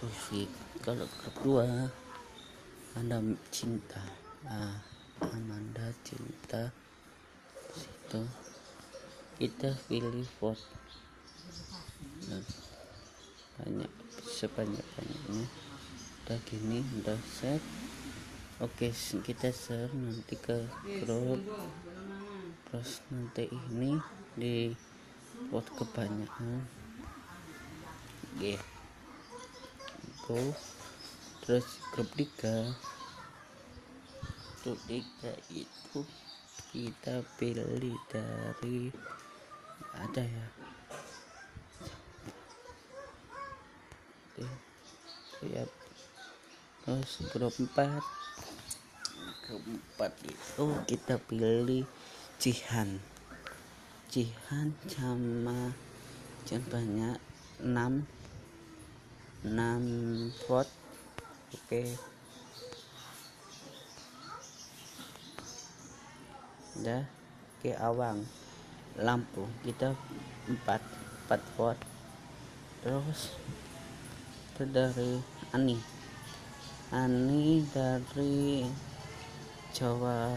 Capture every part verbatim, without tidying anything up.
Sufik. Kalau grup dua Anda Cinta, ah, Amanda Cinta, situ kita pilih vote nah, banyak sebanyak banyaknya. Udah gini udah set. Oke, kita share nanti ke grup, terus nanti ini di vote kebanyakan gitu. Terus grup tiga grup tiga itu kita pilih dari ada ya siap. Terus grup empat grup empat itu kita pilih Jihan Jihan sama jangan banyak enam enam vote. Oke, udah. Ke Awang Lampung kita empat empat vote. Terus itu dari Ani Ani dari Jawa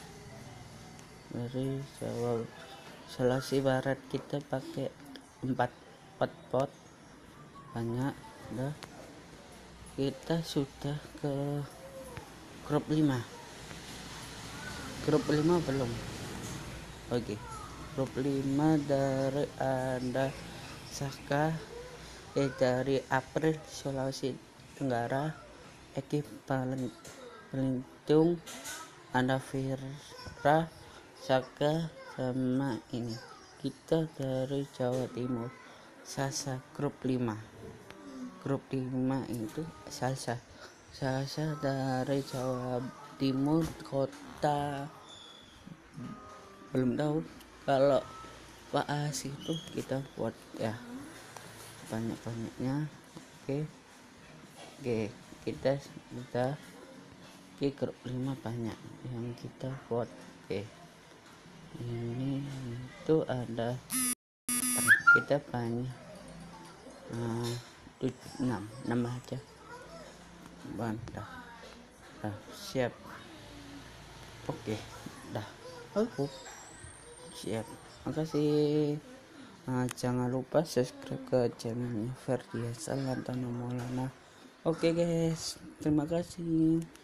dari Jawa Sulawesi Barat kita pakai empat empat pot banyak. Udah, kita sudah ke grup lima grup lima belum. Oke, grup lima dari Anda Saka eh dari April Sulawesi Tenggara, Eki Palintung, Anda Fira Saka, sama ini kita dari Jawa Timur Sasa. Grup lima grup lima itu Sasa Sasa dari Jawa Timur, kota belum tahu. Kalau Pak As itu kita buat ya banyak-banyaknya. Oke oke kita sudah di grup lima banyak yang kita buat. Oke, ini itu ada kita banyak uh, enam enam aja bantah. Dah siap. Oke dah. Oh, siap. Makasih. Nah, jangan lupa subscribe ke channelnya Ferdiasa Lantana Maulana. Oke guys, terima kasih.